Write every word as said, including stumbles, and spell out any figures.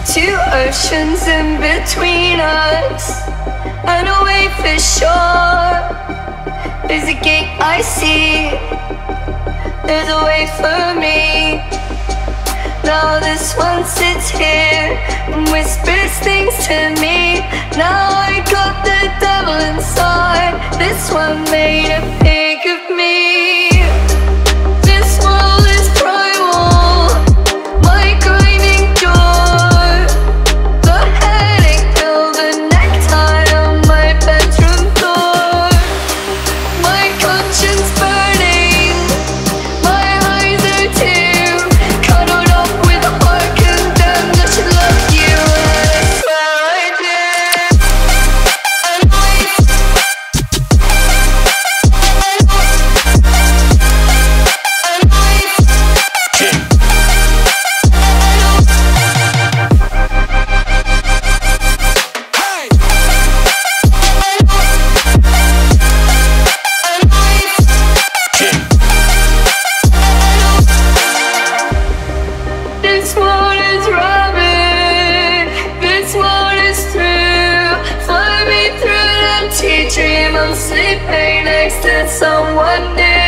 Two oceans in between us, and away for shore. There's a gate I see, there's a way for me. Now this one sits here and whispers things to me. Now I got the devil inside. This one made a pig of me. This world is primal, my grinding door. The headache pill, the necktie on my bedroom door. My conscience burning, my eyes are too cuddled up with a heart condemned. I should love you, and I swear I did. And I this one is rabid, this one is through. Fly me through an empty dream. I'm sleeping next to someone new.